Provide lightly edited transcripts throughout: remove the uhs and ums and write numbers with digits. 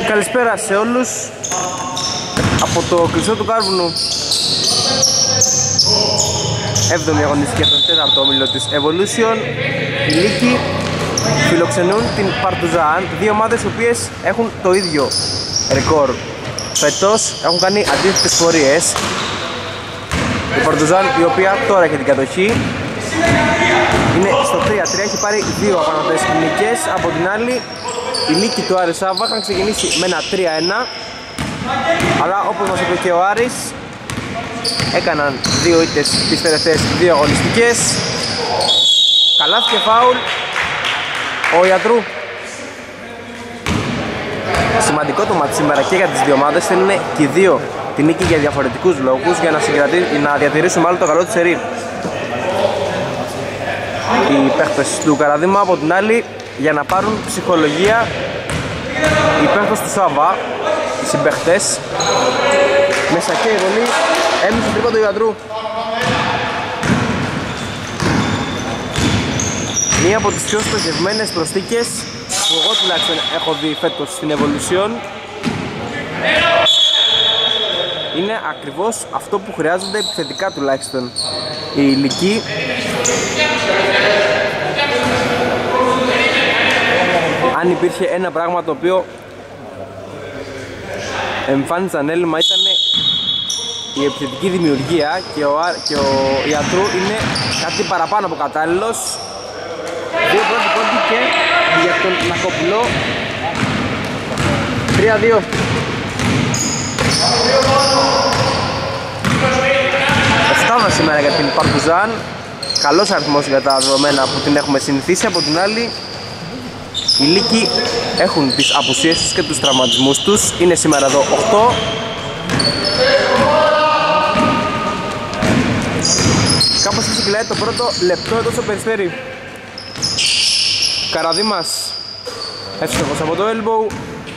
Καλησπέρα σε όλους από το κλειστό του Κάρβουνου. 7η αγωνιστική από τον 4ο όμιλο της Evolution. Οι Λύκοι φιλοξενούν την Παρτουζάν, δύο ομάδες οι οποίες έχουν το ίδιο ρεκόρ. Φέτος έχουν κάνει αντίθετες πορείες. Η Παρτουζάν, η οποία τώρα έχει την κατοχή, είναι στο 3-3, έχει πάρει δύο απανωτές νίκες. Από την άλλη, οι Λύκοι του Άρη Σάββα είχαν ξεκινήσει με ένα 3-1, αλλά όπως μας είπε και ο Άρης, έκαναν δύο ήττες τις τελευταίες δύο αγωνιστικές. Καλάθι και φάουλ ο Ιατρού. Σημαντικό το μάτι σήμερα και για τις δύο ομάδες. Θέλουν και οι δύο την νίκη για διαφορετικούς λόγους, για να διατηρήσουν μάλλον το καλό της σερί. Οι παίχτες του Καραδίμα από την άλλη για να πάρουν ψυχολογία. Οι παίχτες του Σάββα, οι συμπαίχτες, μέσα και η γωνή, έμεινε τρίποντο του Ιατρού. Μία από τις πιο στοχευμένες προσθήκες που εγώ τουλάχιστον έχω δει φέτος στην Evolution. Είναι ακριβώς αυτό που χρειάζονται επιθετικά τουλάχιστον οι Λυκοί. Αν υπήρχε ένα πράγμα το οποίο εμφάνιζαν έλλειμμα, ήταν η επιθετική δημιουργία, και ο Ιατρού είναι κάτι παραπάνω από κατάλληλος. Δύο πρώτοι πόντοι και για τον Νακόπουλο. 3-2. Εφτάδα σήμερα για την Παρτουζάν. Καλός αριθμός για τα δεδομένα που την έχουμε συνηθίσει. Από την άλλη, οι Λύκοι έχουν τις απουσίες τους και τους τραυματισμούς τους. Είναι σήμερα εδώ 8. Κάπως έτσι κυλάει το πρώτο λεπτό εδώ στο Περιστέρι. Καραδίμας εύστοχος από το elbow.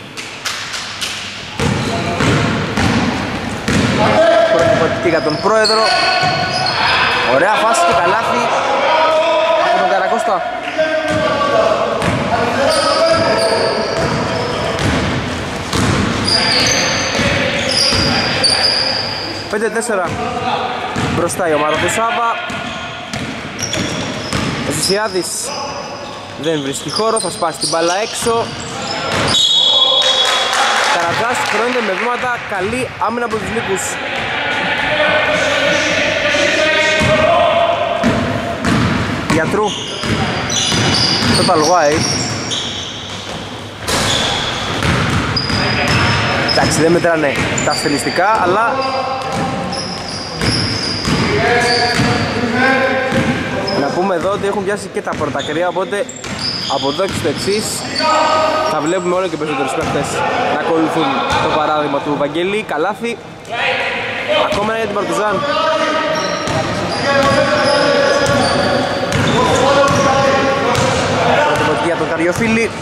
Πρώτη για τον πρόεδρο. Ωραία φάση και καλάθι από τον Καρακώστα. «5-4» μπροστά η ομάδα του Σάββα. Ο Ζησιάδης δεν βρίσκει χώρο, θα σπάσει την μπάλα έξω. Καρατζάς χρώνεται με βήματα, καλή άμυνα από τους Λύκους. Ιατρού, total wide. Εντάξει, δεν μετράνε τα στιλιστικά, αλλά να πούμε εδώ ότι έχουν πιάσει και τα πρωτακρία, οπότε από εδώ και στο εξής θα βλέπουμε όλο και περισσότερους παίχτες να ακολουθούν το παράδειγμα του Βαγγέλη. Καλάθι, ακόμα για την Παρτουζάν. Πρώτη για τον Καριοφίλη.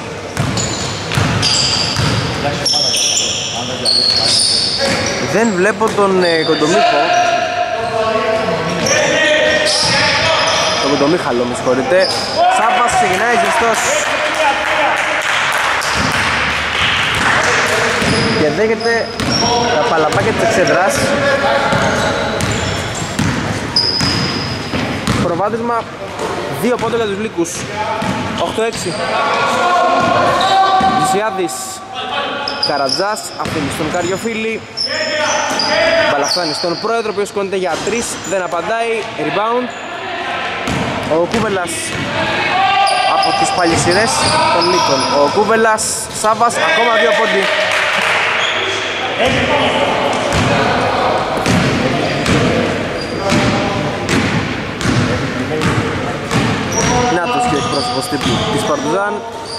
Δεν βλέπω τον Κοντομίχο. Τον Κοντομίχαλο, με συγχωρείτε. Σάββας ξεκινάει ζεστός και δέχεται τα παλαπάκια της εξέδρας. Προβάδισμα 2 πόντων για τους Λύκους. 8-6. Ζησιάδης, Καρατζάς, αφήνει στον Καριοφίλη. Μπαλαφτάνει στον πρόεδρο, ο οποίος σηκώνεται για 3, δεν απαντάει. Rebound. Ο Κούβελας από τις παλιές των Λύκων. Ο Κούβελας, Σάββας, ακόμα 2 πόντι. Να τους και ο εκπρόσωπος τύπου της Παρτουζάν.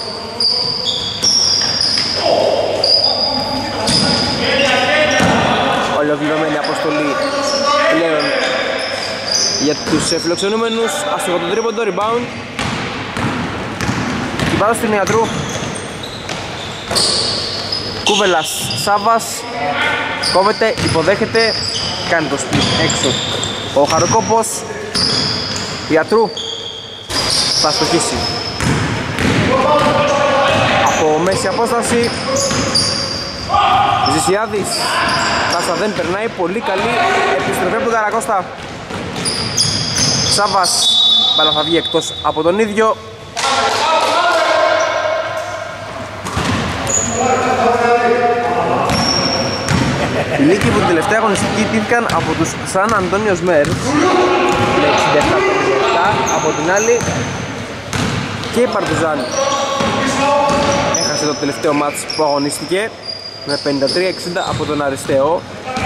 Ολοκληρωμένη αποστολή πλέον για τους φιλοξενούμενους. Αστοχο το τρίποντο, rebound. Την πάω στην Ιατρού. Κούβελας, Σάββας, κόβεται, υποδέχεται, κάνει το split έξω ο Χαροκόπος. Ιατρού θα στοχίσει από μέση απόσταση. Ζησιάδης, Κάστα δεν περνάει, πολύ καλή επιστροφή από τον Καρακώστα. Σάβας, μπάλα θα βγει εκτός από τον ίδιο. Οι Λύκοι που την τελευταία αγωνιστική τύχηκαν από τους Σαν Αντώνιος Μέρς με 67-57, από την άλλη και η Παρτιζάν έχασε το τελευταίο μάτς που αγωνίστηκε με 53-60 από τον Αριστεό.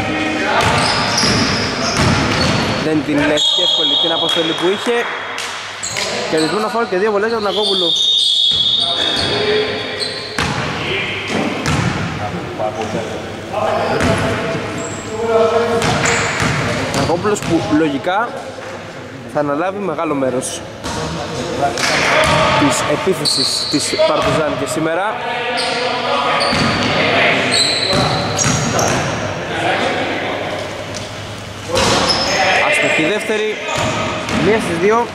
Δεν την λες και εύκολη την αποστολή που είχε. Κερδισμένο φάουλ και δύο βολές από τον Ακόπουλου. Ακόπουλος που λογικά θα αναλάβει μεγάλο μέρος της επίθεσης της Παρτιζάν και σήμερα. Αστοχή δεύτερη, μία στις δύο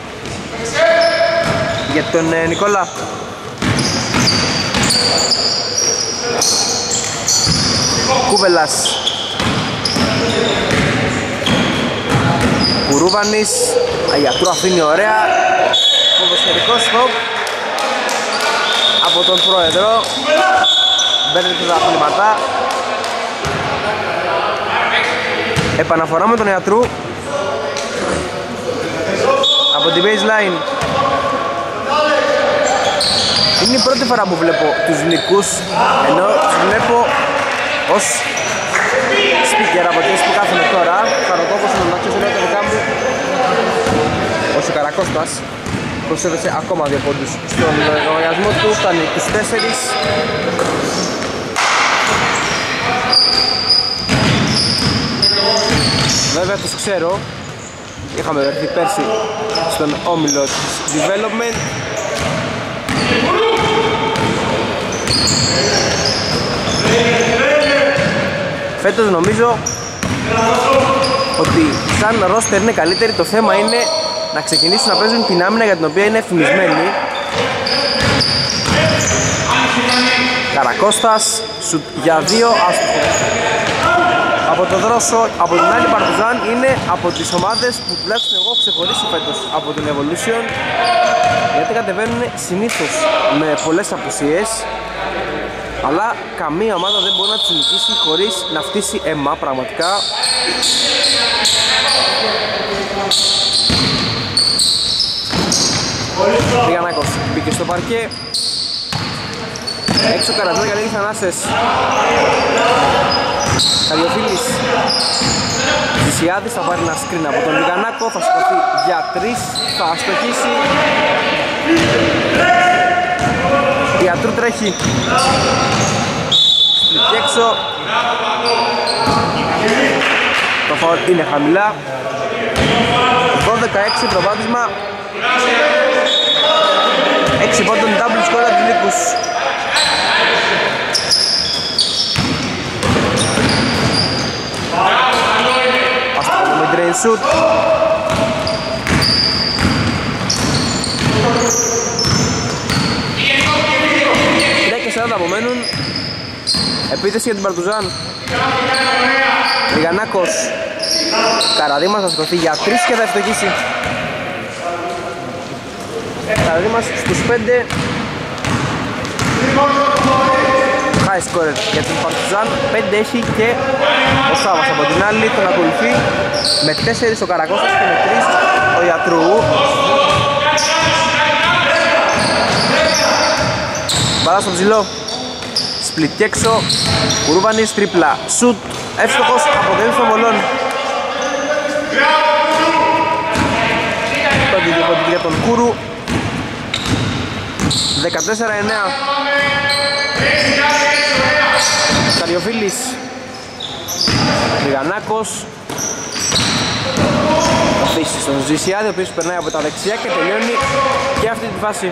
για τον Νικόλα. Κούβελας, Κουρούβανης, Αγιατρού αφήνει ωραία, ποδοσφαιρικό στοπ από τον πρόεδρο, μπαίνει τους αθλήματα. Επαναφορά με τον Ιατρού από την baseline. Είναι η πρώτη φορά που βλέπω τους Λυκούς, ενώ τους βλέπω ως speaker από τις που κάθομαι τώρα. Θα ρωτώ όπως είναι ο Νάξος εδώ τα δικά μου. Ο Καρακώστας προσέδεσε ακόμα 2 πόντους στον λογαριασμό του, φτάνει τους 4. Βέβαια τους ξέρω, είχαμε έρθει πέρσι στον όμιλο της Development. Φέτος νομίζω ότι σαν ρόστερ είναι καλύτερη, το θέμα είναι να ξεκινήσουν να παίζουν την άμυνα για την οποία είναι ευθυμισμένοι. Καρακώστας, σουτ για 2, άστοχο από το Δρόσο. Από την άλλη Παρτιζάν είναι από τις ομάδες που τουλάχιστον εγώ έχω ξεχωρίσει φέτος από την Evolution, γιατί κατεβαίνουν συνήθως με πολλές απουσίες, αλλά καμία ομάδα δεν μπορεί να τους νικήσει χωρίς να φτύσει αίμα πραγματικά. Ριγανάκος μπήκε στο παρκέ, έξω Καρατζό για λίγες ανάσες. Καλιοφίλης, Ζησιάδης θα πάρει ένα σκριν από τον Ριγανάκο, θα σηκωθεί για 3, θα αστοχίσει. Ιατρού τρέχει σπλιτ έξω, το φαουλ είναι χαμηλά. 12-6 προβάδισμα, 6 πόντων double score από τους Λύκους. Αστοχό με drain shoot. Και 40 απομένουν. Επίθεση για την Παρτιζάν. Ριγανάκος, Καραδίμας θα σκοθεί για 3 και θα ευτυχίσει. Καραδίμας στους 5. High scorer για την Παρτιζάν, 5 έχει και ο Σάβας από την άλλη, τον ακολουθεί με 4 ο Καρακώστας και με 3 ο Ιατρού. Μπαλά στο ψηλό, σπλιτ έξω, Κουρούβανης, τρίπλα, σουτ, εύστοχος από το ύψο βολών. Πέντε διοποντική για τον Κούρου, 14-9. Καριοφίλης, Ριγανάκος, αφήσει στον Ζησιάδη, ο οποίος περνάει από τα δεξιά και τελειώνει και αυτή τη φάση.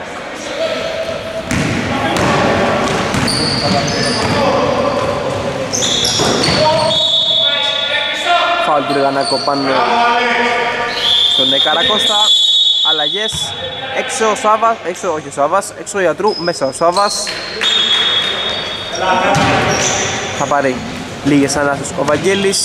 Φάουλ του Ριγανάκο πάνω στον Καρακώστα. Αλλαγές, έξω ο Σάβας, έξω όχι ο Σάβας, έξω ο Ιατρού, μέσα ο Σάβας. θα πάρει λίγες ανάσες ο Βαγγέλης.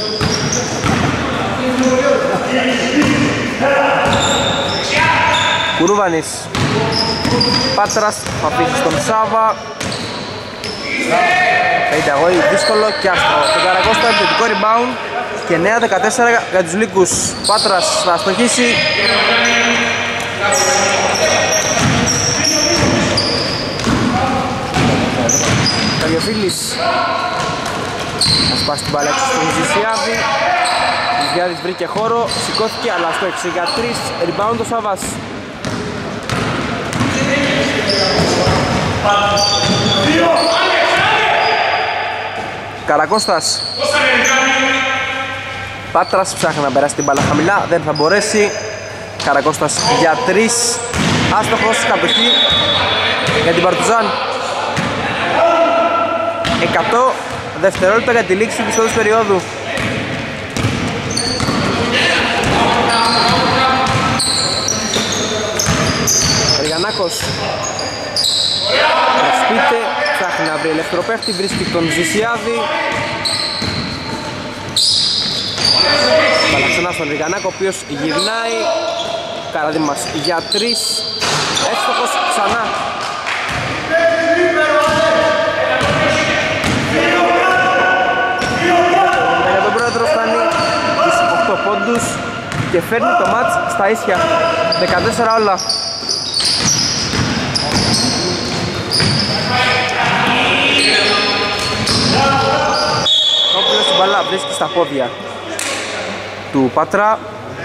Κουρούβανης, Πάτρας, θα αφήσει στον Σάβα. Πέντε αγώη, δύσκολο και άστρο. Το Καρακώστα επιθετικό rebound και 9-14 για τους Λύκους. Πάτρας θα στοχίσει. Καλιοφίλης θα σπάσει την μπάλα έξω στον Ζησιάδη. Ζησιάδης βρήκε χώρο, σηκώθηκε αλλά στο 6 για 3. Rebound ο Σάβας. Καρακώστας, Πάτρας ψάχνει να περάσει την μπάλα χαμηλά, δεν θα μπορέσει. Καρακώστας για 3, άστοχος, κατοχή για την Παρτουζάν. 100 δευτερόλεπτα για τη λήξη της πρώτης περίοδου. Ριγανάκος προσπίτε, ψάχνει να βρει ελεύθερο παίχτη, βρίσκει τον Ζησιάδη. Μπάλα ξανά στον Ριγανάκο, ο οποίος γυρνάει. Καραδίμας για 3, εύστοχος ξανά. Για τον πρόεδρο φτάνει τις 8 πόντους και φέρνει το μάτς στα ίσια, 14 όλα. Όπουλος την μπάλα βρίσκει στα πόδια του Πάτρα.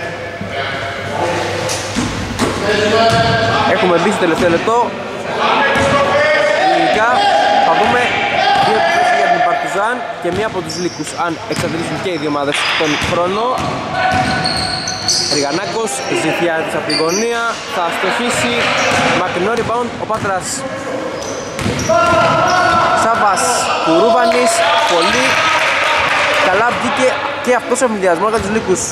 Έχουμε μπει στο τελευταίο λεπτό. Ελληνικά θα δούμε δύο επιθέσεις για την Παρτουζάν και μία από τους Λύκους, αν εξαντλήσουν και οι δύο ομάδες τον χρόνο. Ριγανάκος, Ζηθιάδης από την γωνία, θα στοχίσει, μακρινό rebound ο Πάτρας. Σάβας, Κουρούβανης, πολύ καλά βγήκε και αυτός ο ευνηδιασμός για τους Λύκους.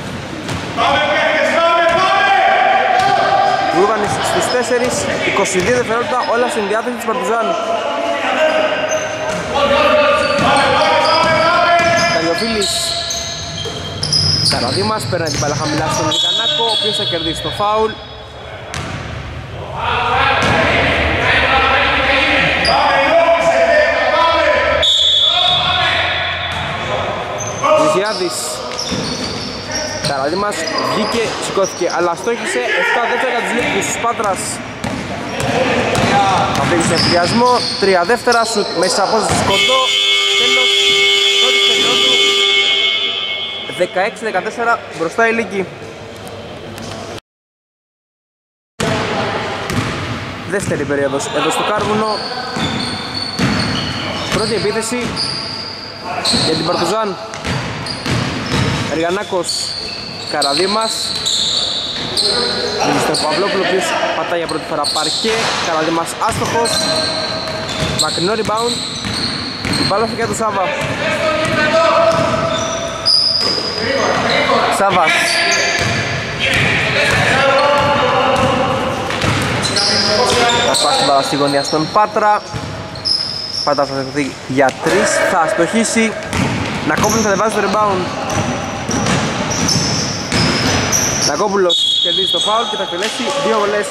Κουρούβανης στους 4, 22 δευτερόλεπτα, όλα στην διάθεση της Παρτουζάν. Καλιοφίλης, Καραδίμας, παίρνει την μπάλα χαμηλά στον Ριγανάκο, ο οποίος θα κερδίσει το φάουλ. Ζησιάδης, Καραδίμας, βγήκε, σηκώθηκε, αλλά στόχισε 7 δεύτερα για τους Λύκους. Πάτρας θα φύγει σε εμφυδιασμό, 3 δεύτερα, σουτ μέσα από απόσταση κοντό. Τέλος, πρώτη περίοδου, 16-14, μπροστά η Λύκη. Δεύτερη περίοδος εδώ στο Κάρβουνο. Πρώτη επίθεση για την Παρτουζάν. Ριγανάκος, Καραδίμας, δίνει στον Παυλόπουλο, ο οποίος πατάει για πρώτη φορά παρκέ. Καραδίμας άστοχος, μακρινό rebound, η μπάλα φύγει για τον Σάβα. Σάβας, θα πάσει την μπάλα στη γωνία στον Πάτρα. Πάτρας θα δεχθεί για 3, θα αστοχίσει. Νακόπουλος θα ανεβάζει το rebound. Νακόπουλος κερδίζει το φάουλ και θα εκτελέσει 2 βολές.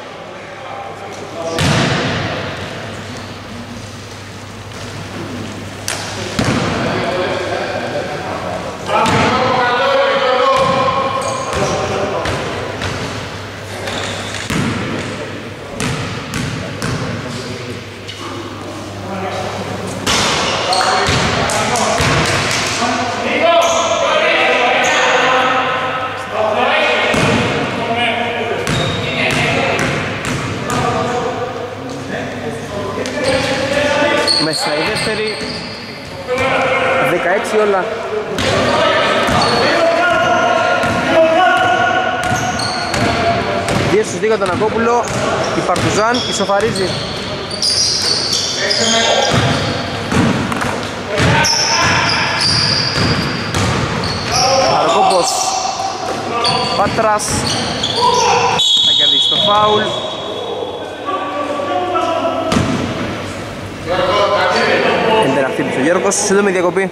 Μέσα η δεύτερη, 16 όλα. Δύο στους 2 για τον Ακόπουλο, η Παρτουζάν ισοφαρίζει. Αργόπος, Πάτρας, θα κερδίσει το φάουλ. Εντεραχτύπησε Γιώργος, σύντομη διακοπή.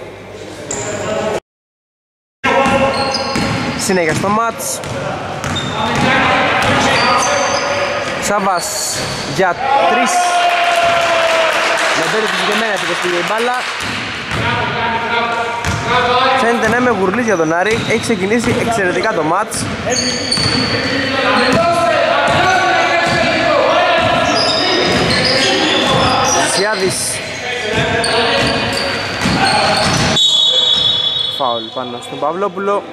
Συνέχεια στο μάτς. Σάβας για 3. Με πέντε της γεμμένας πήγε η μπάλα. Φαίνεται να είμαι γουρλής για τον Άρη. Έχει ξεκινήσει εξαιρετικά το μάτς. Σιάδης. Φάουλ πάνω στον Παυλόπουλο.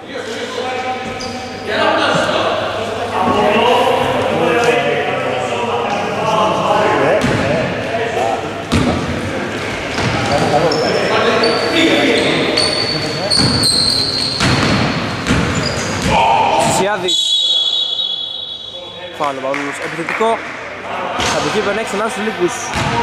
Σιάδης. Φάουλ ο Παυλόπουλος. Επιθετικό. Θα το κύπερ έξω να στους λύκους.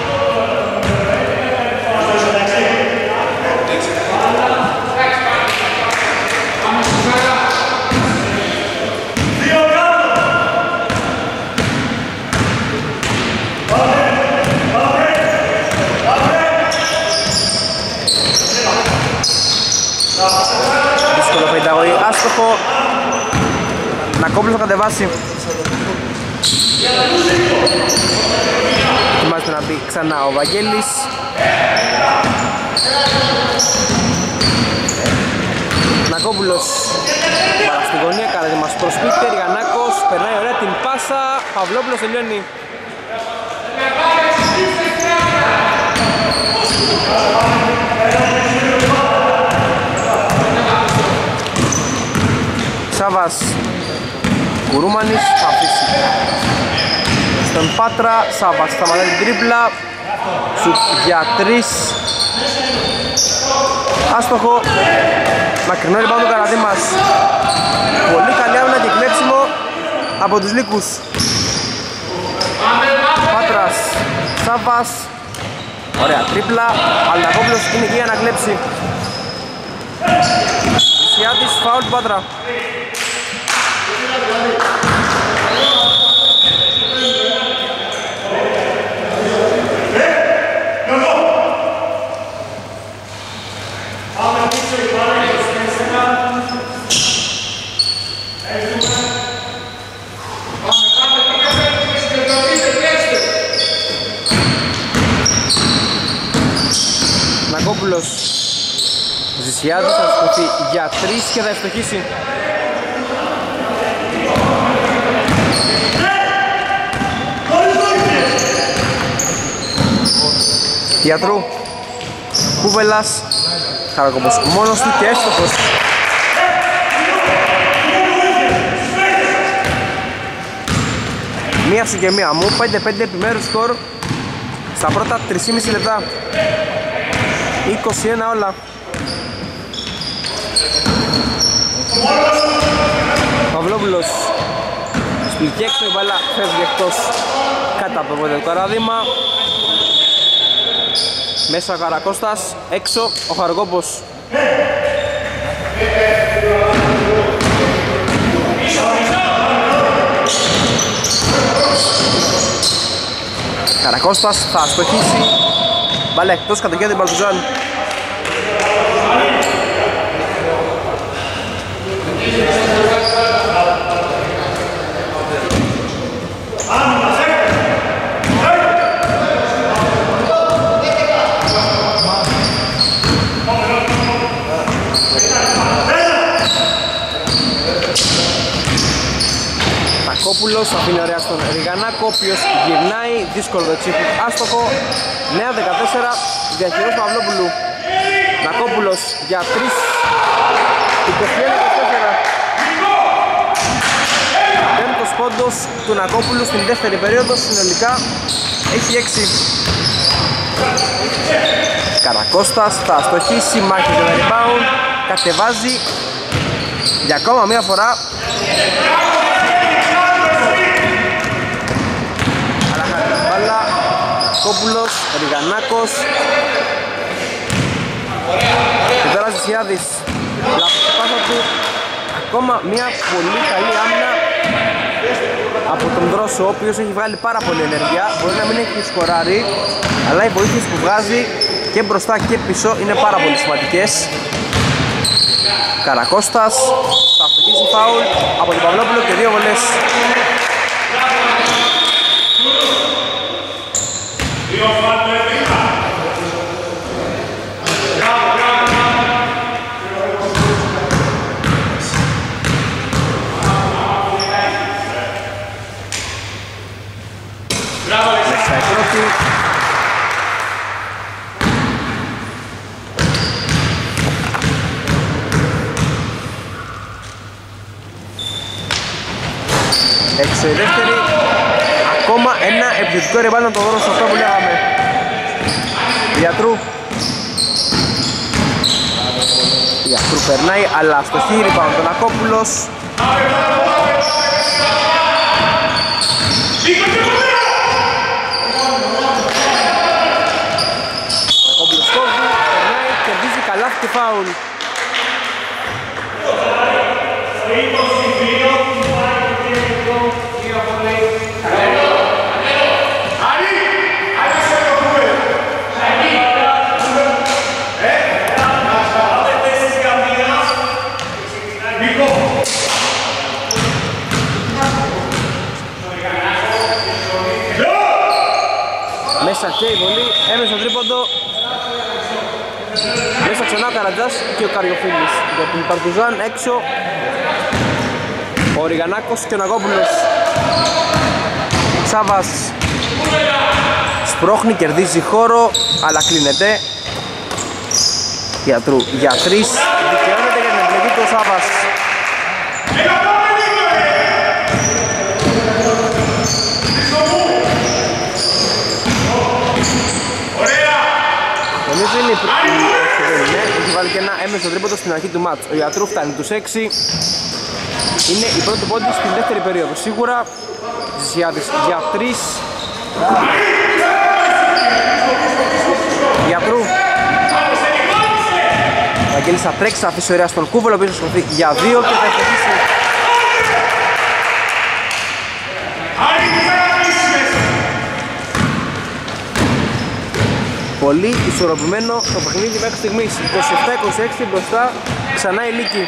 Δύσκολο φαϊνταγωγή, άστοχο. Νακόπουλος θα κατεβάσει. Ετοιμάζεται να μπει ξανά ο Βαγγέλης. Νακόπουλος παρά στη γωνία, καλέτε μας προς Πίτερ. Γιαννάκος περνάει ωραία την πάσα. Παυλόπουλος τελειώνει. Σάβας. Κουρούμανης θα αφήσει στον Πάτρα. Σάβας σταματάει την τρίπλα. Σουτ για 3. Άστοχο. Μακρινό rebound του Καραδίμας. Πολύ καλή άμυνα και κλέψιμο από τους Λύκους. Πάτρας. Σάβας. Ωραία τρίπλα. Αλτακόπουλος είναι εκεί για να κλέψει. Σιάτης, φάουλ του Πάτρα. Νακόπουλος. Ζησιάδης θα σκοθεί για 3 και θα ευστοχίσει. Γιατρού. Κούβελας. Χαρακομπός μόνος του και έστοχος. Μία σου και μία μου. 5-5 επιμέρους σκορ στα πρώτα 3,5 λεπτά. 21 όλα. Παυλόπουλος. Σπληκε έξω η μπάλα, φεύγει εκτός κάτω από το πόδι του Καραδίμα. Μέσα ο Καρακώστας, έξω ο Χαροκόπος. Καρακώστας θα αστοχίσει. Μπάλα εκτός κατοχή την Παρτουζάν. Νακόπουλος αφήνει ωραία στον Ριγανάκο, ο οποίος γυρνάει, δύσκολο το τσίπου, άστοχο. 9-14, διαχειρός Παυλόπουλου. Νακόπουλος για 3, 21-24. Πέμπτος πόντος του Νακόπουλου στην δεύτερη περίοδο, συνολικά έχει 6. Καρακώστας θα αστοχίσει, μάχη για το rebound, κατεβάζει για ακόμα μία φορά. Κόπουλος, Ριγανάκος. Και τώρα Ζησιάδης. Λάθος πάσα του. Ακόμα μια πολύ καλή άμυνα από τον Δρόσο, ο οποίος έχει βγάλει πάρα πολύ ενέργεια. Μπορεί να μην έχει σκοράρει, αλλά οι βοήθειες που βγάζει και μπροστά και πίσω είναι πάρα πολύ σημαντικές. Καρακώστας θα αυτοκίσει φάουλ από τον Παυλόπουλο και 2 βολές. Μέσα η πρώτη. Έξω η δεύτερη. Ακόμα ένα επιθετικό rebound από το δώρο στο αυτό που λέγαμε. Γιατρού. Γιατρού περνάει, αλλά στο χείρι πάνω τον Ακόπουλος. Ακόπουλος κόβει, περνάει, κερδίζει καλάθι και φάουλ. Μέσα και η βολή, έμεσα τρίποντο. Μέσα ξανά ο Καρατζάς και ο Καριοφίλης. Για την Παρτουζάν έξω ο Ριγανάκος και ο Ναγόπουλος. Σάβας σπρώχνει, κερδίζει χώρο, αλλά κλείνεται. Γιατρού για 3, δικαιώνεται για την επιλογή του ο Σάβας. Έχει βάλει και ένα έμεσο τρίποντο στην αρχή του μάτς. Ο Γιατρού φτάνει τους 6. Είναι η πρώτη πόντη στην δεύτερη περίοδο. Σίγουρα Ζησιάδης για 3. Γιατρού. Ο Αγγέλης θα τρέξει, θα αφήσει ωραία στον Κούβελο, ο οποίος θα σκοθεί για 2 και θα ευτυχίσει. Πολύ ισορροπημένο το παιχνίδι μέχρι στιγμής. 27-26 μπροστά, ξανά η Λίκη.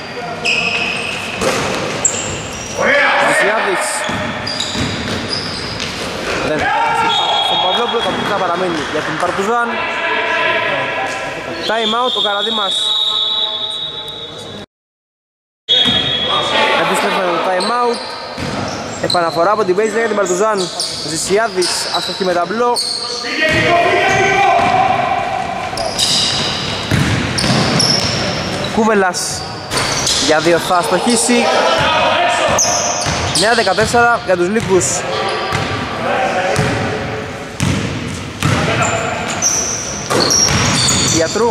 Ζησιάδης δεν θα περάσει στον Παυλόπουλο, το που θα παραμένει για την Παρτουζάν. Time out ο Καραδήμας. Επιστρέφουμε το time out. Επαναφορά από την baseline για την Παρτουζάν. Ζησιάδης αστοχή με ταμπλό. Κούβελας για 2 θα αστοχίσει. 9-14 για τους Λύκους. Γιατρού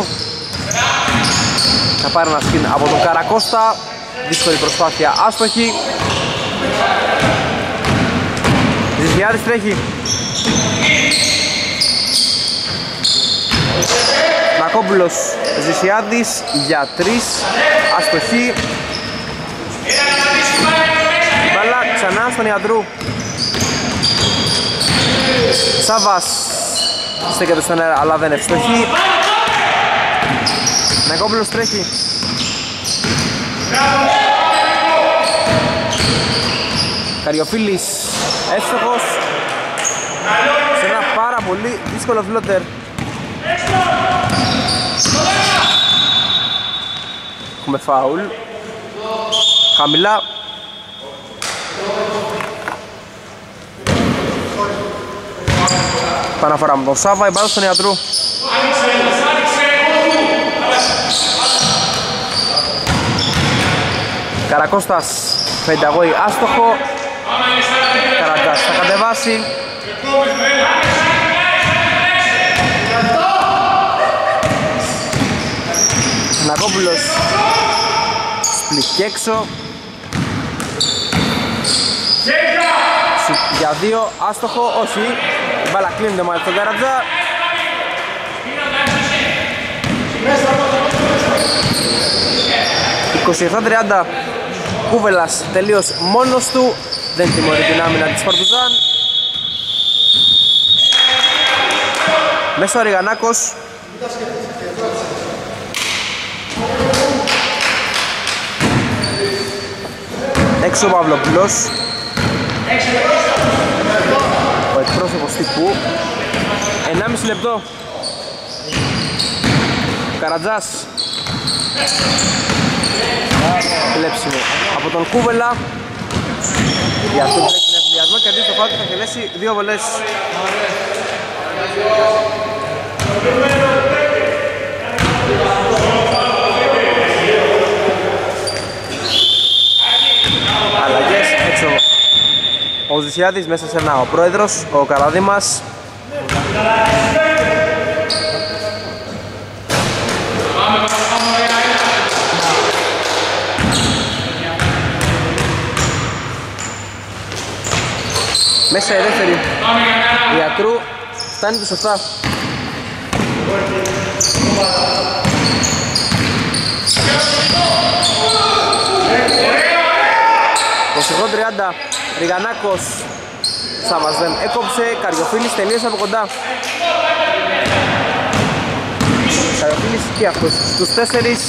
θα πάρει ένα σκιν από τον Καρακώστα. Δύσκολη προσπάθεια, άστοχη. Ζησιάδης τρέχει. Νακόπουλος, Ζησιάδης για 3, αστοχή. Μπάλα ξανά στον Ιατρού. Σάβας στέκεται στον αέρα αλλά δεν ευστοχεί. Νακόπουλος τρέχει. Καριοφίλης εύστοχος σε ένα πάρα πολύ δύσκολο φλότερ. Έχουμε φάουλ. Χαμηλά. Παναφορά με τον Σάβα, η μπάλα στον Ιατρού. Καρακώστας, πενταγώη άστοχο. Καρατζάς θα κατεβάσει. Νακόπουλος σπλικ έξω. Για 2, άστοχο, όχι. Η μπάλα κλείνεται μάλιστα τον Καρατζά. «27-30». Κούβελας τελείως μόνος του. Δεν τιμωρεί την άμυνα της Παρτουζάν. Μέσα ο Ριγανάκος Έξω ο Παυλόπουλος, ο εκπρόσωπος τύπου. 1,5 λεπτό. Καρατζάς. Κλέψιμο από τον Κούβελα. Για αυτό που τρέχει συνεφυλιασμό και αντί στο φάουλ θα χελέσει 2 βολές. Αλλαγές έξω. Ο Ζησιάδης μέσα σε ένα, ο πρόεδρος, ο Καραδήμας. Μέσα η δεύτερη. Ιατρού φτάνει τους 7. Το 30. Ριγανάκος. Σάβας δεν έκοψε. Καριοφίλης τελείωσε από κοντά. Καριοφίλης και αυτός στους 4.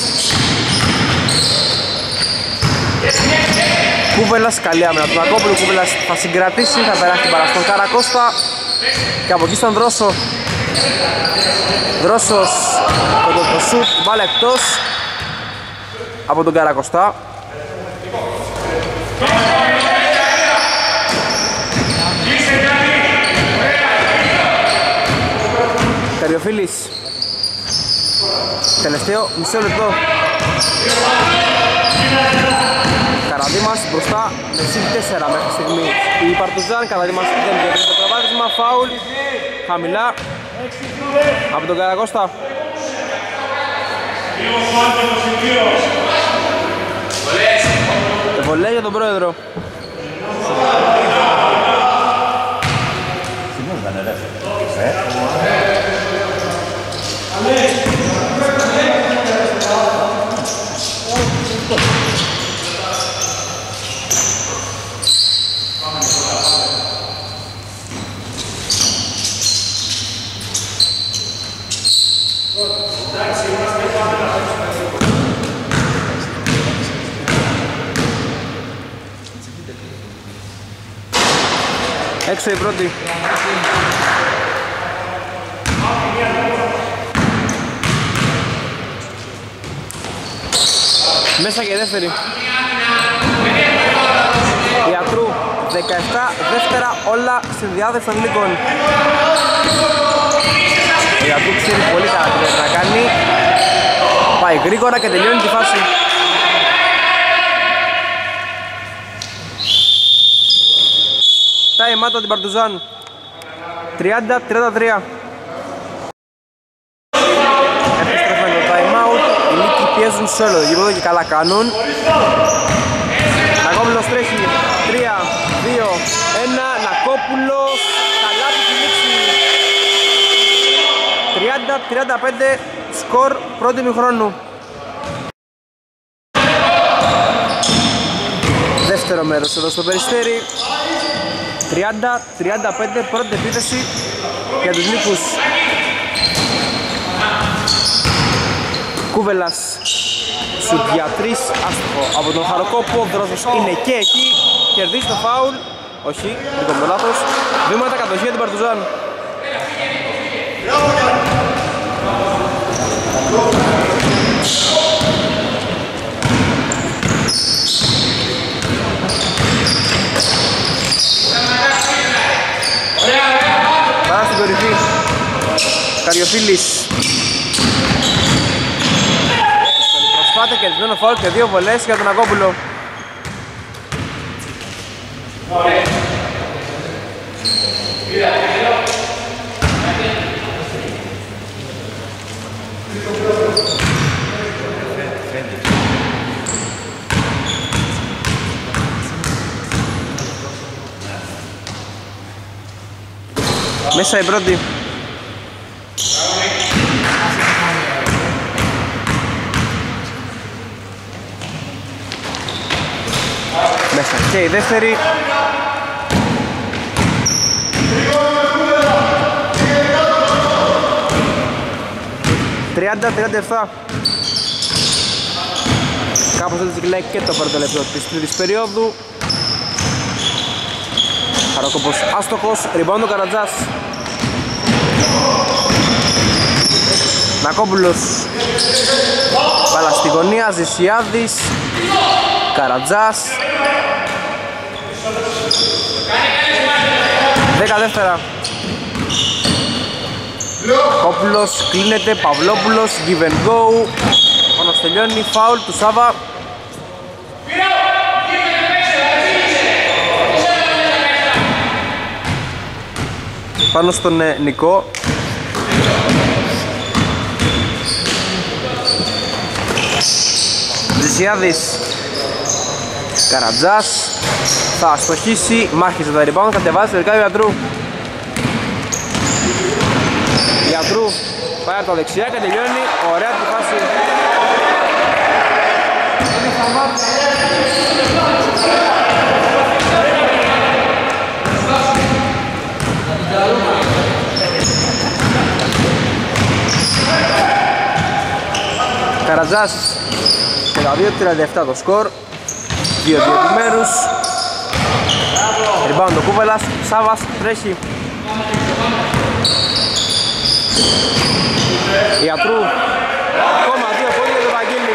Κούβελας, καλή άμυνα του Νακόπουλου. Κούβελας θα συγκρατήσει, θα περάσει την παρά στον Καρακώστα. Και από εκεί στον Δρόσο. Δρόσος από το σουτ, μπάλα εκτός από τον Καρακωστά. Καριοφίλης. Τελευταίο μισό λεπτό. Καραδήμας μπροστά με συν 4 μέχρι στιγμή. Η Παρτουζάν, Καραδήμας δεν βγαίνει το προβάδισμα, φάουλ χαμηλά από τον Καρακώστα. Βολέ για τον πρόεδρο. Έξω η πρώτη. Μέσα και η δεύτερη. Ιατρού 17 δεύτερα όλα στην διάθεση των Λύκων. Ο Ιατρού ξέρει πολύ καλά τι πρέπει να κάνει. Πάει γρήγορα και τελειώνει τη φάση. Time out την Παρτουζάν. 30-33. Επιστρέφουμε το time out. Οι Λύκοι πιέζουν σε όλο το γήπεδο και καλά κάνουν. Νακόπουλος τρέχει. 3, 2, 1. Νακόπουλος. Καλά του τη λήξη. 30-35. Σκορ πρώτη ημιχρόνου. Δεύτερο μέρος εδώ στο Περιστέρι. 30-35 πρώτη επίθεση για τους Λύκους. Κούβελας σουτ για 3 άστοχο από τον Χαροκόπο. Ο Δρόσος είναι και εκεί, κερδίζει το φάουλ. Όχι, λίγο λάθος. Βήματα κατοχή για την Παρτουζάν. Πάρα στην κορυφή. Καριοφίλης. Προσπάθεια κερδισμένο φάουλ και 2 βολές για τον Ακόπουλο. Μέσα η πρώτη. Μέσα και η δεύτερη. 30-37. Κάπως έτσι κλαίει και το πρώτο λεπτό της τρίτης περίοδου. Χαροκόπος άστοχος, rebound ο Καρατζάς. Νακόπουλος, μπάλα στη γωνία, Ζησιάδης, Καρατζάς. 10 δεύτερα. Κόπουλος, κλείνεται, Παυλόπουλος, give and go. Μόνος τελειώνει, φάουλ του Σάβα. Πάνω στον Νικό. Ζησιάδης, Καρατζάς. Θα αστοχίσει, μάχησε τα rebound, θα διαβάζει τελικά ο Ιατρού. Ιατρού πάει από τα δεξιά και τελειώνει, ωραία τη φάση. Καρατζάς, 52-37 το σκορ, 2-2 επιμέρους. Rebound ο Κούβελας, Σάβας τρέχει. Ιατρού, ακόμα 2 πόδια του Βαγγέλη.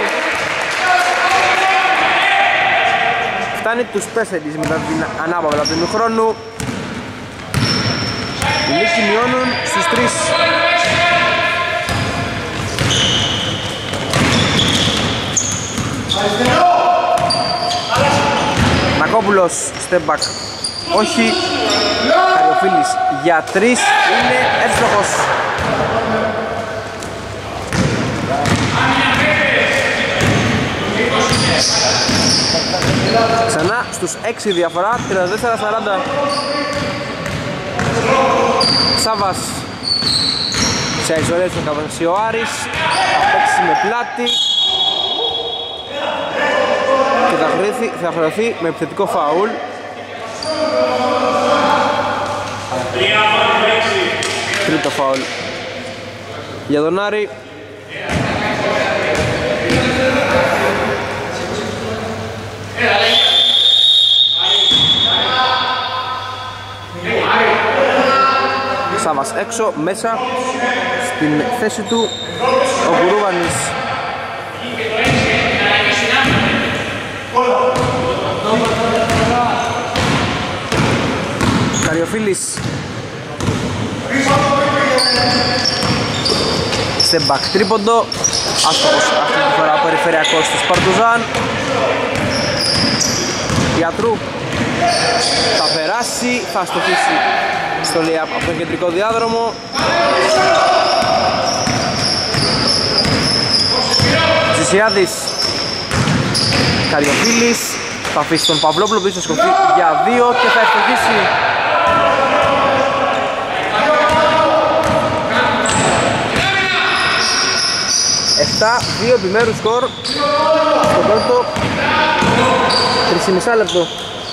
Φτάνει τους 4 μετά την ανάπαυλα του ημιχρόνου. Οι Λύκοι μειώνουν στους 3. Νακόπουλος, step back, όχι. Καριοφίλης για 3, είναι εύστοχος. Ξανά στους 6 διαφορά, 34-40. Σάβας σε isolation θα καβασίσει ο Άρης, θα παίξει με πλάτη και θα χρεωθεί με επιθετικό φάουλ. Τρίτο φάουλ για τον Άρη. Σάβας έξω, μέσα στην θέση του ο Κουρούβανης. Καριοφίλης, σε μπακ τρίποντο, άστοχος αυτή τη φορά περιφερειακός της Παρτουζάν. Ιατρού θα περάσει, θα αστοχίσει στο layup από τον κεντρικό διάδρομο. Ζησιάδης, Καριοφίλης, θα αφήσει τον Παυλόπουλο που θα σκοφτεί για 2 και θα ευτυχίσει. Εφτά, 2 επιμέρους σκορ στο πρώτο 3,5 λεπτό.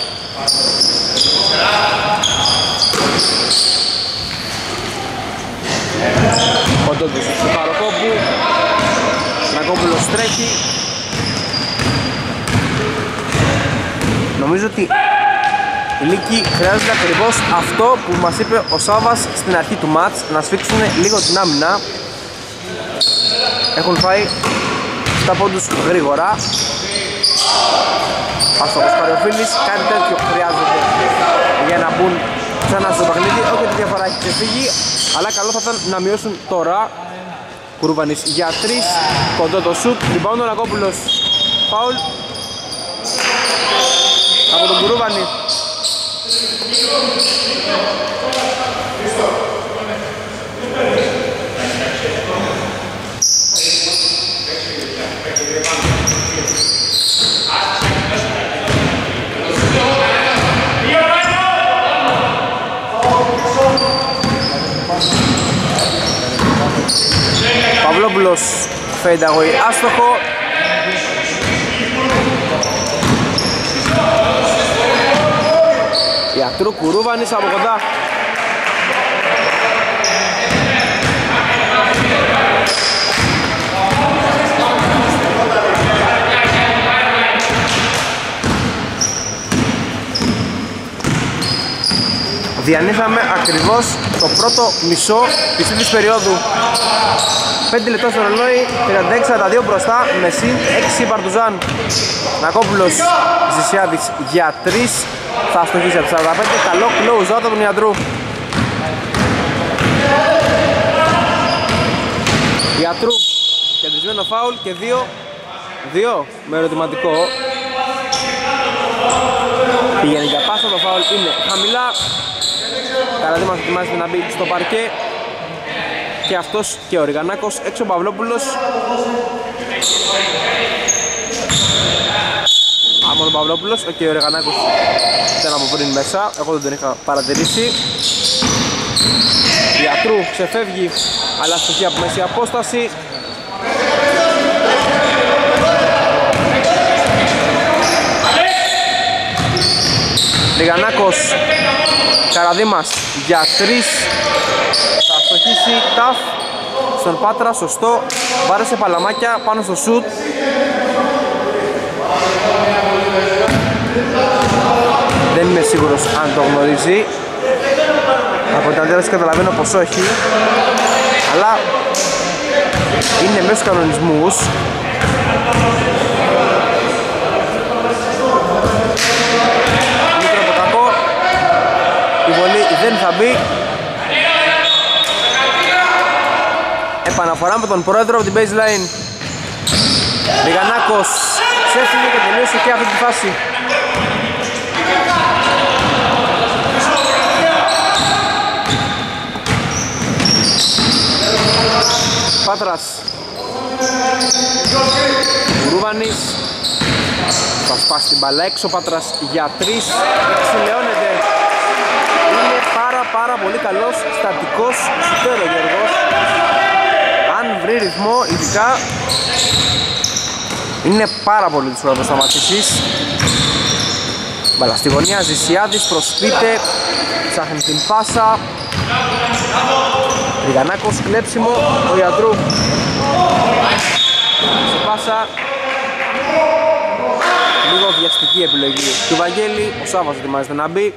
Κοντόντος του Χαροκόπου, Νακόπουλος τρέχει. Νομίζω ότι οι Λύκοι χρειάζεται ακριβώς αυτό που μας είπε ο Σάβας στην αρχή του μάτς, να σφίξουν λίγο την άμυνα. Έχουν φάει 7 πόντους γρήγορα. Άστοχος Καριοφίλης, κάτι τέτοιο χρειάζεται για να μπουν ξανά στο παιχνίδι. Όχι ότι διαφορά έχει ξεφύγει, αλλά καλό θα ήταν να μειώσουν τώρα. Κουρούβανης για 3, κοντό το σουτ, rebound ο Νακόπουλος. Φάουλ από τον Κουρούβανη. Παυλόπουλος, fade away, άστοχο. Ιατρού, Κουρούβανης από κοντά. Διανύσαμε ακριβώς το πρώτο μισό της τρίτης περίοδου. 5 λεπτά στο ρολόι, 36-42 μπροστά με συν 6 Παρτουζάν. Νακόπουλος, Ζησιάδης για 3, θα αστοχίσει από 45, καλό close out από τον Ιατρού. Ιατρού, κεντρισμένο φάουλ και 2 με ερωτηματικό. Πηγαίνει για πάσα, το φάουλ είναι χαμηλά. Καραδίμας ετοιμάζεται να μπει στο παρκέ. Και αυτός και ο Ριγανάκος, έξω ο Παυλόπουλος. Άμον ο Παυλόπουλος, και ο Ριγανάκος ήταν από πριν μέσα, εγώ δεν τον είχα παρατηρήσει. Ιατρού ξεφεύγει, αλλά στοιχεία από μέση απόσταση. Ριγανάκος, Καραδίμας για 3, θα αστοχίσει ταφ στον Πάτρα, σωστό, βάρεσε παλαμάκια πάνω στο σουτ. Δεν είμαι σίγουρος αν το γνωρίζει, από την αντίδραση καταλαβαίνω πως όχι, αλλά είναι μέσα στους κανονισμούς. Μικρό από κακό, η βολή δεν θα μπει. Επαναφορά με τον πρόεδρο από την baseline. Ριγανάκος ξέφυγε και τελείωσε και αυτή τη φάση. Πάτρας, Ρούβανης, θα σπάσει την μπάλα έξω. Πάτρας για 3, εξηλαιώνεται. Είναι πάρα πολύ καλός στατικός σουτέρ ο Γιώργος. Αν βρει ρυθμό, ειδικά είναι πάρα πολύ δύσκολο να το σταματήσεις. Μπάλα στη γωνία, Ζησιάδης προσποιείται, ψάχνει την πάσα. Ριγανάκος, κλέψιμο, ο Ιατρού σε πάσα. Λίγο βιαστική επιλογή του Βαγγέλη, ο Σάββας ετοιμάζεται να μπει.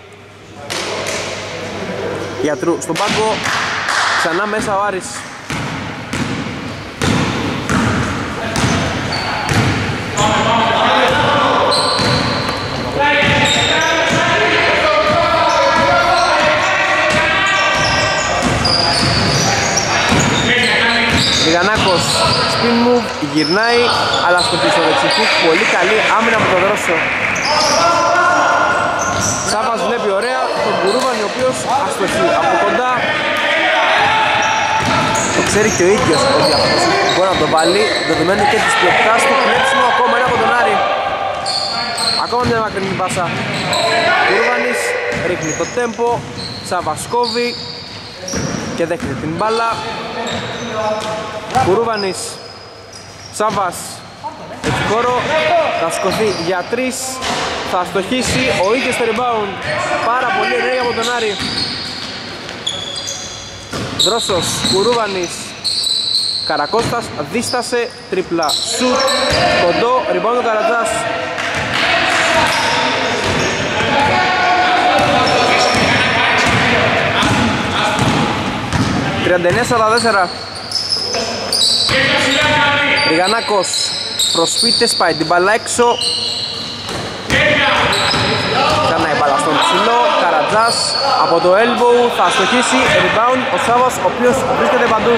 Ιατρού στον πάγκο, ξανά μέσα ο Άρης. Ριγανάκος, spin move, γυρνάει, αλλά στο πίσω δεξιφού, πολύ καλή άμυνα από τον Δρόσο. Σάββας βλέπει ωραία τον Κουρούβανη, ο οποίος αστοχεί από κοντά. Το ξέρει και ο ίδιος ότι αυτός μπορεί να τον βάλει, δεδομένου και της πλεκτάς του. Κλέψιμο ακόμα ένα από τον Άρη. Ακόμα μια μακρινή πάσα. Κουρούβανης ρίχνει το τέμπο, Σάββας κόβει και δέχεται την μπάλα. Κουρούβανης, Σάββας, έχει χώρο, θα σκοθεί για 3, θα αστοχίσει, ο ίδιος στο rebound. Πάρα πολύ ενέργεια από τον Άρη. Δρόσος, Κουρούβανης, Καρακώστας, δίστασε, τρίπλα σουτ, κοντό, rebound ο Καρατζάς. «39-44». Ριγανάκος προσποιείται, σπάει την μπάλα έξω. Ξανά η μπάλα στον ψηλό, Καρατζάς από το elbow, θα αστοχίσει, rebound ο Σάββας, ο οποίος βρίσκεται παντού.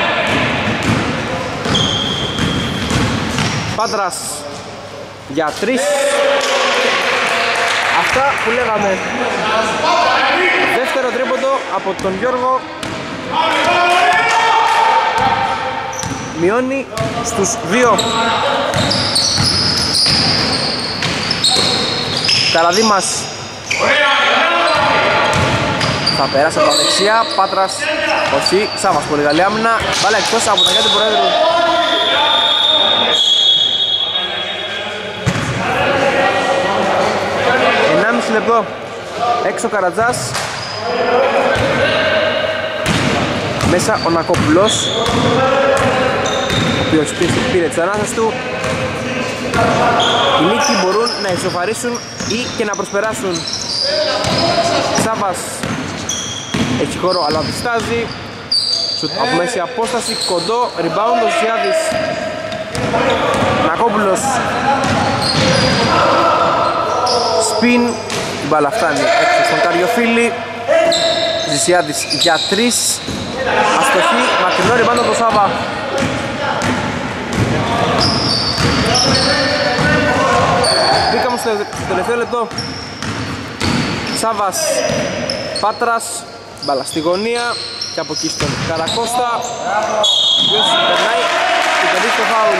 Πάτρας για 3. Αυτά που λέγαμε. Δεύτερο τρίποντο από τον Γιώργο. Μειώνει στους 2. Καραδίμας θα περάσει από τα δεξιά. Πάτρας, όχι, Σάββας πολύ καλή άμυνα. Μπάλα εκτός από τα χέρια του Προέδρου. Ενάμιση λεπτό. Έξω Καρατζάς. Μέσα ο Νακόπουλος, ο οποίος πήρε τις ανάσες του. Οι Νίκοι μπορούν να ισοφαρίσουν ή και να προσπεράσουν. Σάββας έχει χώρο αλλά διστάζει. Σουτ από μέση απόσταση, κοντό, rebound ο Ζησιάδης. Νακόπουλος. Σπιν, η μπάλα φτάνει έξω στον Καριοφίλη. Ζησιάδης για 3. Αστοχή, μακρινό rebound από το Σάβα. Μπήκαμε στο τελευταίο λεπτό. Σάβας, Πάτρας, μπάλα στη γωνία και από εκεί στον Καρακώστα, ο οποίος περνάει και παιδί στο φάουλ.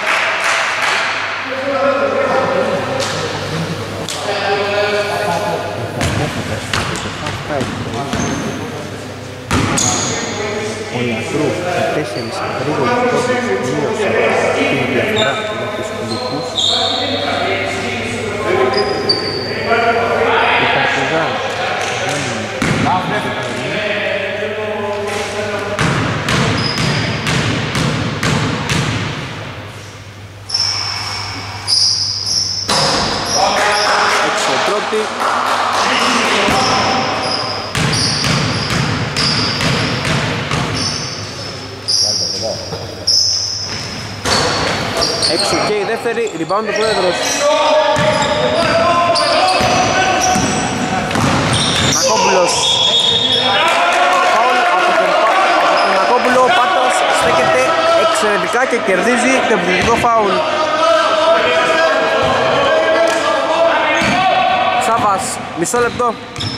Ο Λατρού με 4 γρήγορους πόντους μείωσε την διαφορά για τους κουλικούς. Η Παρτιζάν έξω πρώτη. Έξω και η δεύτερη, rebound ο πρόεδρος. Νακόπουλος. Φάουλ από τον Νακόπουλο, ο Πάτρας στέκεται εξαιρετικά και κερδίζει το επιθετικό φάουλ. Σάβας, μισό λεπτό.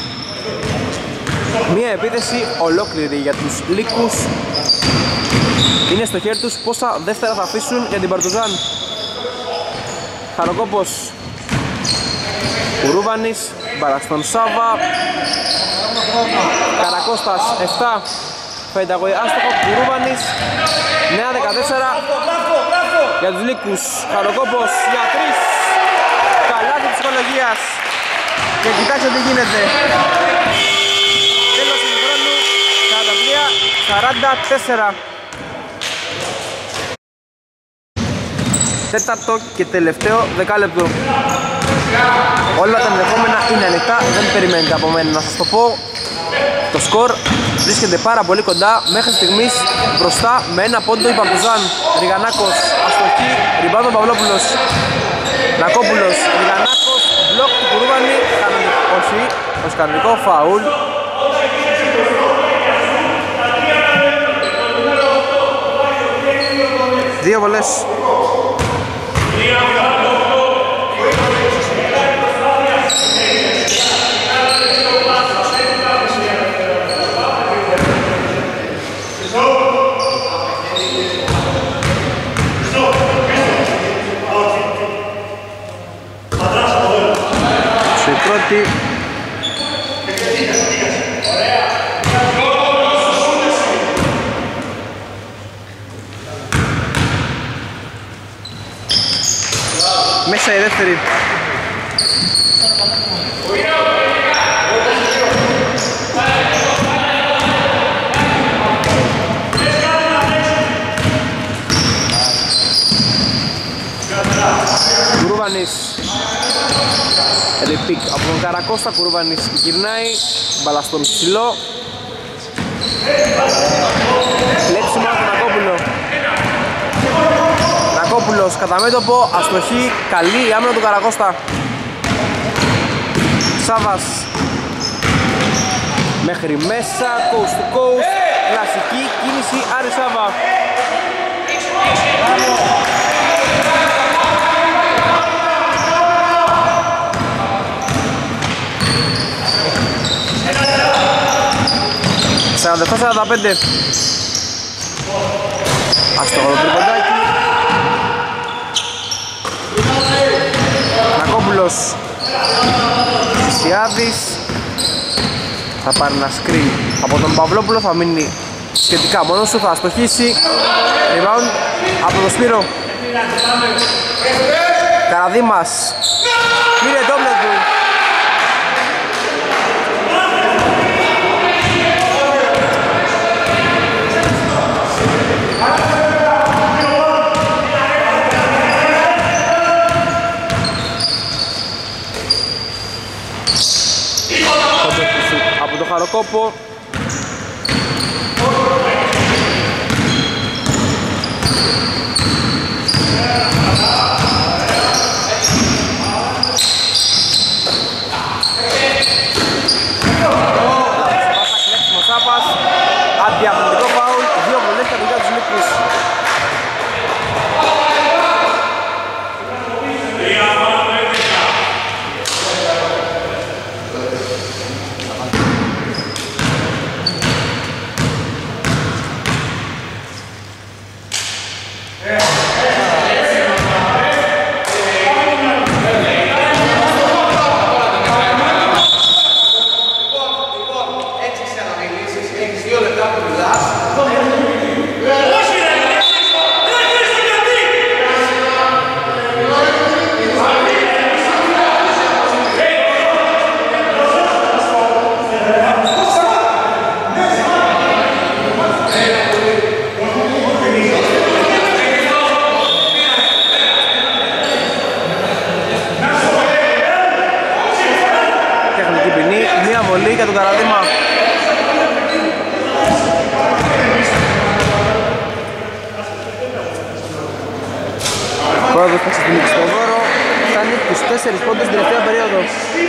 Μία επίθεση ολόκληρη για τους Λύκους. Είναι στο χέρι τους πόσα δεύτερα θα αφήσουν για την Παρτουζάν. Χαροκόπος, Κουρούβανης, μπάλα στον Σάβα. Καρακώστας 7, Φενταγωγή άστοχο, Κουρούβανης. Νέα 14 για τους Λύκους. Χαροκόπος για 3. Καλάθι ψυχολογίας. Και κοιτάξτε τι γίνεται. Τέλος του χρόνου, 43-44. Τέταρτο και τελευταίο δεκάλεπτο. Όλα τα ενδεχόμενα είναι ανοιχτά, δεν περιμένετε από μένα να σας το πω. Το σκορ βρίσκεται πάρα πολύ κοντά, μέχρι στιγμής μπροστά με 1 πόντο η Παρτουζάν. Ριγανάκος, αστοχή, ριμπάντο Παυλόπουλος. Νακόπουλος, Ριγανάκος, μπλοκ του Κουρούβανη, όχι, ως κανονικό φαούλ. Δύο βολές. Πρώτη. Μέσα η δεύτερη. Κουρούβανης. Ρεπίκ από τον Καρακώστα, Κουρούβανης γυρνάει, μπαλά στον ψηλό. Κλέψιμο από τον Νακόπουλο. Νακόπουλος κατά μέτωπο, αστοχή, καλή η άμυνα του Καρακώστα. Σάβας μέχρι μέσα, coast to coast, κλασική κίνηση Άρη Σάβα. Στα 45. Αστοχο το τριποντάκι. Νακόπουλος. Σιάδης. Θα πάρει ένα screen από τον Παυλόπουλο, θα μείνει σχετικά μόνος του, θα αστοχίσει. Rebound από τον Σπύρο. Καραδήμας. Πήρε ντόμπλε του. Από το Χαροκόπο, Πρόοδος θα ξετυλίξει το δώρο. Φτάνει τους 4 πόντους στην τελευταία περίοδο.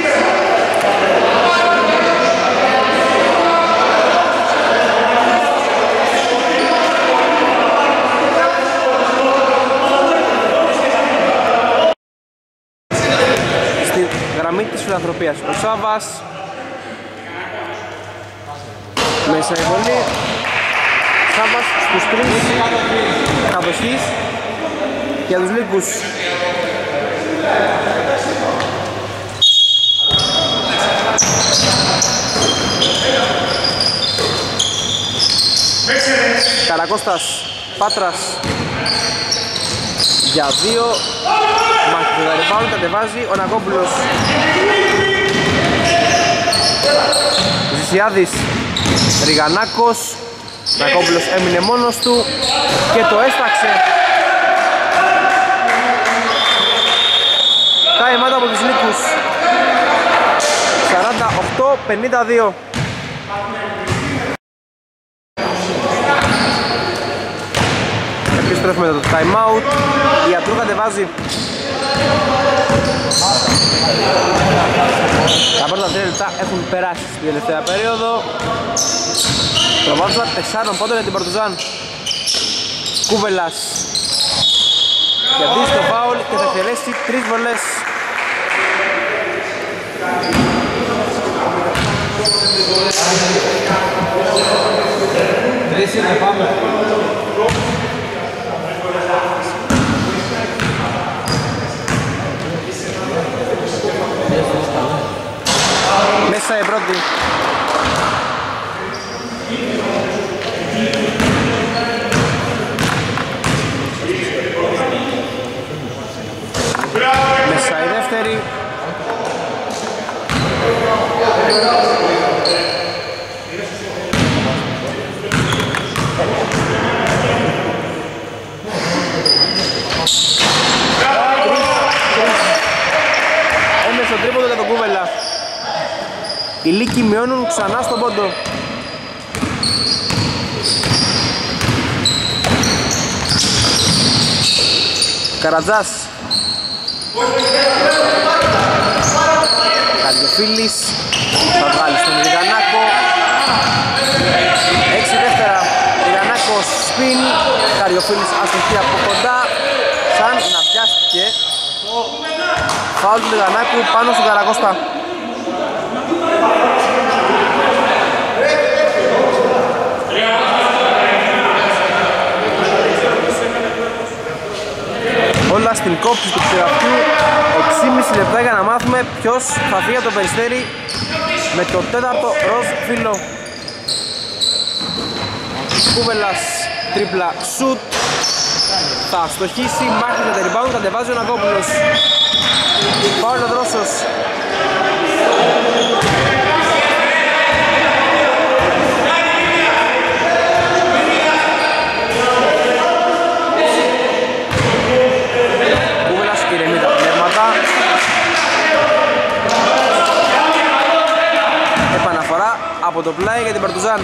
Στη γραμμή της φιλανθρωπίας ο Σάβας. Μέσα η βολή. Σάβας στους 3 κατοχής για τους Λύκους. Καρακώστας, Πάτρας για 2. Μαχτιδαριπάνου κατεβάζει ο Νακόπουλος. Ζησιάδης, Ριγανάκος. Νακόπουλος έμεινε μόνος του και το έσταξε. Time out από τους Λύκους. 48-52. Επιστρέφουμε το time out. Η Ιατρού κατεβάζει. Τα πρώτα 3 λεπτά έχουν περάσει στην τελευταία περίοδο. Προβάδισμα 4 πόντων για την Παρτουζάν. Κούβελας κερδίζει το φάουλ και θα εκτελέσει 3 βολές. Μέσα η πρώτη. Μέσα η δεύτερη. Έμεσο τρίποντο για τον Κούβελα. Οι Λύκοι μειώνουν ξανά στον πόντο. Καρατζάς. Καριοφίλης θα βγάλει στον Ριγανάκο. 6 δεύτερα. Ριγανάκος σπιν. Καριοφίλης αστοχή από κοντά. Σαν να πιάστηκε το φάουλ του Ριγανάκου πάνω στον Καρακώστα. Όλα στην κόψη του ξεραφιού. 6,5 λεπτά για να μάθουμε ποιος θα φύγει από το Περιστέρι με το 4ο ροζ φύλλο. Κούβελας, τρίπλα σουτ. Θα αστοχίσει, μάχη με τα rebound, κατεβάζει ο Νακόπουλος. Φάουλ ο Δρόσος. Κούβελας ηρεμεί τα πνεύματα. Επαναφορά από το πλάι για την Παρτουζάν.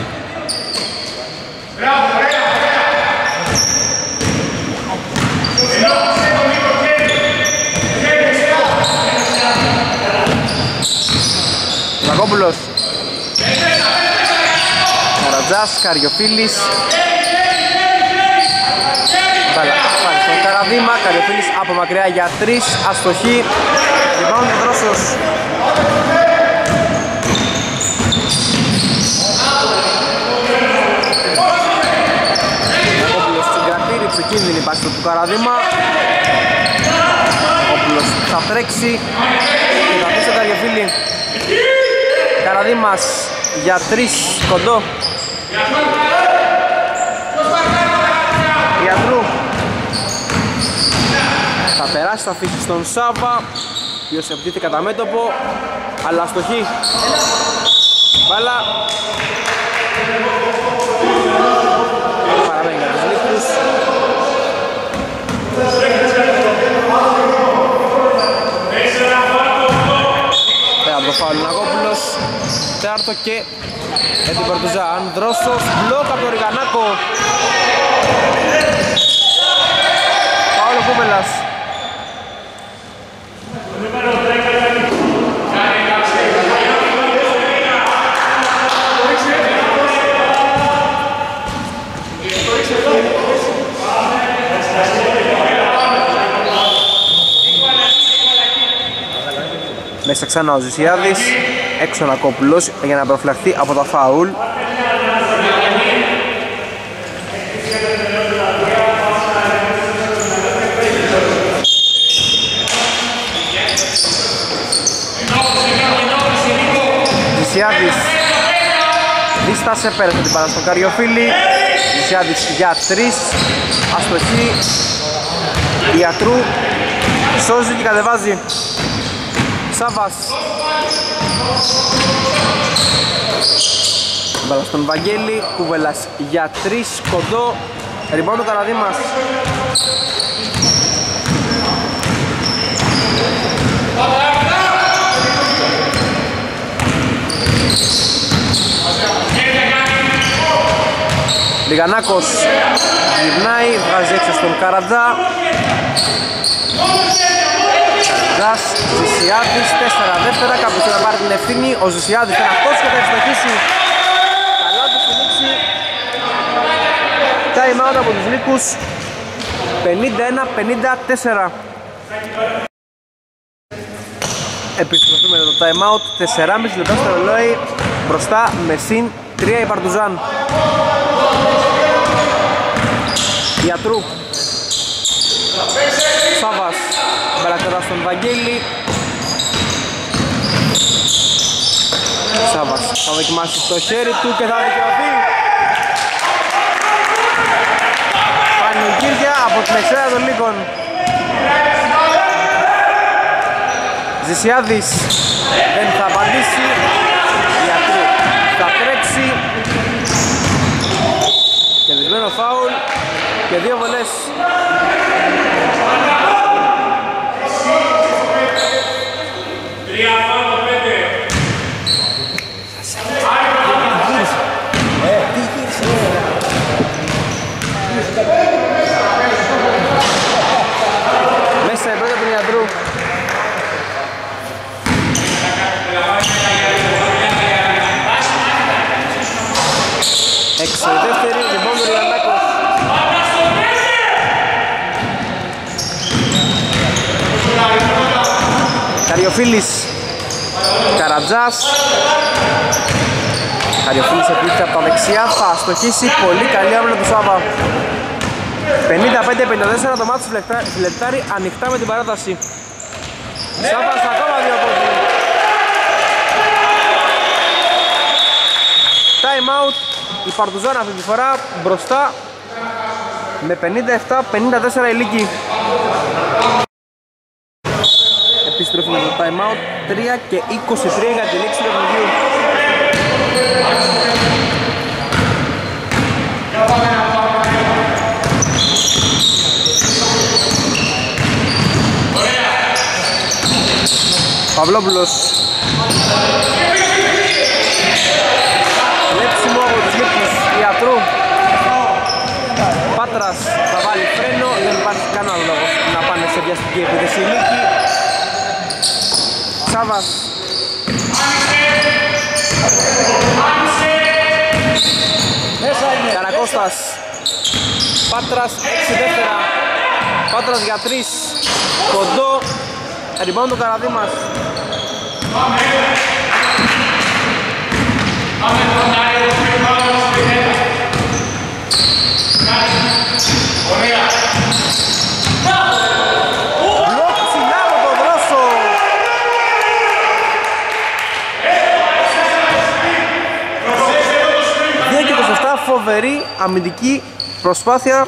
Νακόπουλος. Καρατζάς, Καριοφίλης. Μπάλα, πάλι στον Καραδήμα, Καριοφίλης από μακριά για 3, αστοχή. Rebound ο Δρόσος. Νακόπουλος στην κρατήρη, ψεκίνδυνη πάση του Καραδήμα. Νακόπουλος θα τρέξει και θα αφήσει τον Καριοφίλη. Καραδήμας για 3, κοντό. Ιατρού θα περάσει, θα αφήσει στον Σάβα, ο οποίος επιτίθεται κατά μέτωπο, αλλά αστοχή. Μπάλα παραμένει για τους Λύκους. Πέρα από το φάουλ Νακόπουλος. Τέταρτο και για την Παρτουζάν. Δρόσος, μπλοκ από τον Ριγανάκο. Παόλο Κούβελας. Μέσα ξανά ο Ζησιάδης, έξω Νακόπουλος για να προφυλαχθεί από τα φάουλ. Ζησιάδης δίστασε, πέρασε την πάρα στον Καριοφίλη. Ζησιάδης για 3, αστοχή. Ιατρού σώζει και κατεβάζει. Σάβας. Μπάλα στον Βαγγέλη, Κουβελάς για 3, κοντό. Rebound του Καραδίμας. Λιγανάκος γυρνάει, βγάζει έξω στον Καρατζά. Καρατζάς, Ζησιάδης, 4 δεύτερα, κάποιος θα πάρει την ευθύνη. Ο Ζησιάδης θα αυτός και θα ευστοχίσει. Καλά του στη λήξη. Time out από τους Νίκους. 51-54. Επιστροφούμε με το time out. 4,5 λεπτά στο ρολόι. Μπροστά με συν 3 η Παρτουζάν. Ιατρού. Σάβας. Μπαλακτερά στον Βαγγέλη. Σάβας θα δοκιμάσει στο χέρι του και θα δικαιωθεί. Πανηγύρια από την εξέδρα των Λύκων. Ζησιάδης δεν θα απαντήσει. Ιατρού θα τρέξει. Κερδισμένο φάουλ και 2 βολές. Μέσα η πρώτη του Ιατρού. Έξω η δεύτερη, λοιπόν του Λιανάκος. Καριοφίλης. Καρατζάς. Καριοφίλης επίθεση από τα δεξιά, θα αστοχίσει. Πολύ καλή άμυνα του Σάβα. 55-54, το μάτι φιλετάρει ανοιχτά με την παράταση. Σάβας ακόμα 2 πόντου. Time out. Η Παρτουζάν αυτή τη φορά μπροστά με 57-54 η Λύκη. Επιστροφή με το time out. 3 και 23 για τη λήξη του παιχνιδιού. Παυλόπουλος. Λέψιμο από τους Λύκους. Ιατρού. Πάτρας θα βάλει φρένο. Δεν υπάρχει κανένα λόγος να πάνε σε βιαστική επίθεση η Λύκη. Σάβας. Καρακώστας. Πάτρας 6 δεύτερα. Πάτρας για 3. Κοντό. Rebound του Καραδίμας. Μπλοκ ψηλά από τον Δρόσο. Δύο και 27, φοβερή αμυντική προσπάθεια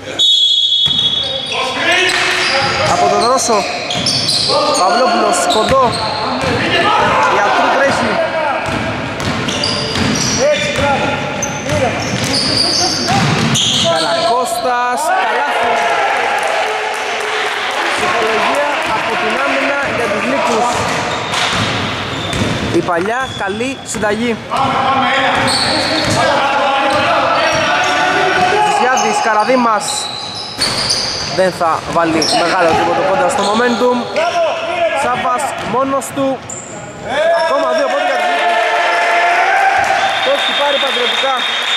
από τον Δρόσο. Παυλόπουλος, κοντό. Ιατρού τρέχει. Καλακώστας, καλάθι. Ψυχολογία από την άμυνα για τους Λύκους. Η παλιά καλή συνταγή. Ζησιάδης, Καραδίμας. Δεν θα βάλει μεγάλο τίποτα κοντά στο momentum. Σάβας μόνος του. Ακόμα 2 πόντια για τους Λύκους. Το έχει πάρει πατριωτικά.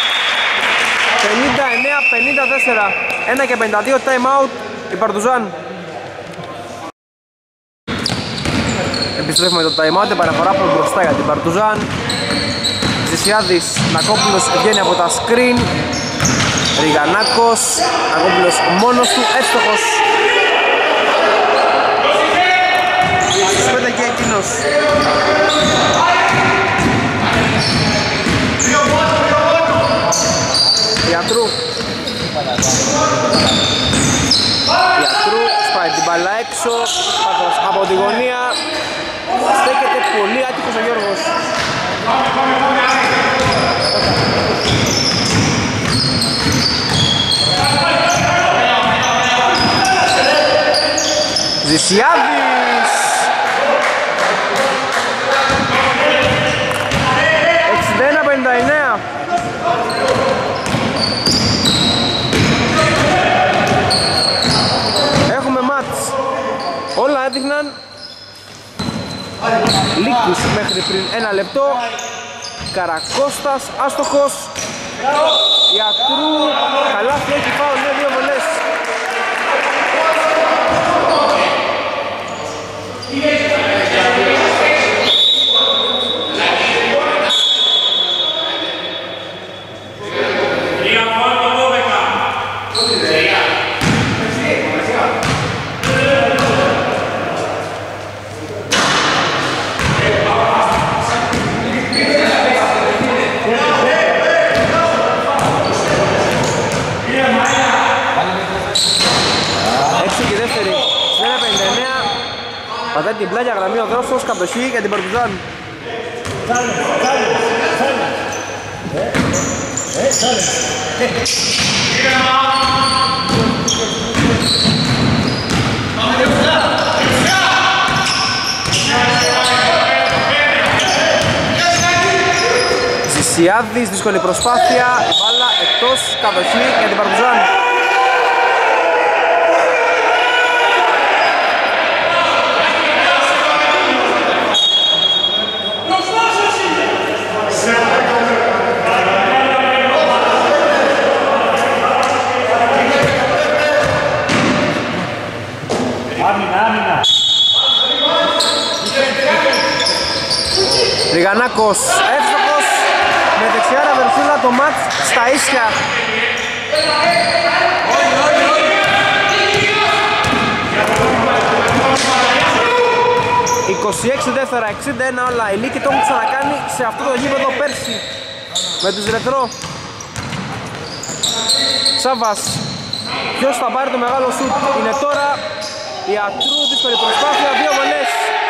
59-54. 1 και 52 time out η Παρτουζάν. επιστρέφουμε το time out, επαναφορά από μπροστά για την Παρτουζάν. Ζησιάδης, Νακόπουλος βγαίνει από τα screen. Ριγανάκος, Νακόπουλος μόνος του, εύστοχος. Στους 5 και εκείνος. Ιατρού. Ιατρού σπάει την μπάλα έξω, Πάτρας από τη γωνία. Στέκεται πολύ άτυχος ο Γιώργος. Ζησιάδης 61-59. Έχουμε μάτς. Όλα έδειχναν λύκους μέχρι πριν ένα λεπτό. Καρακώστας άστοχος. Ιατρού καλάθι, έχει φάουλ, είναι 2 βολές. Πατάει την πλάγια γραμμή ο Δρόστος, κατοχή για την Παρτουζάν. Ζησιάδης, δύσκολη προσπάθεια, μπάλα εκτός, κατοχή για την Παρτουζάν. Ριγανάκος, εύστοχος, με δεξιά ραβερσούλα το μάτς στα ίσια. 26 δεύτερα, 61 όλα. Οι Λύκοι το έχουν ξανακάνει σε αυτό το γήπεδο πέρσι με τους Ρετρό. Σάβας, ποιος θα πάρει το μεγάλο σουτ είναι τώρα. Ιατρού, δύσκολη προσπάθεια, 2 βολές.